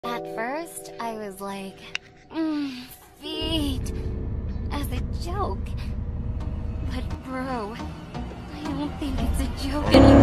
At first, I was like, feet, as a joke. But bro, I don't think it's a joke anymore.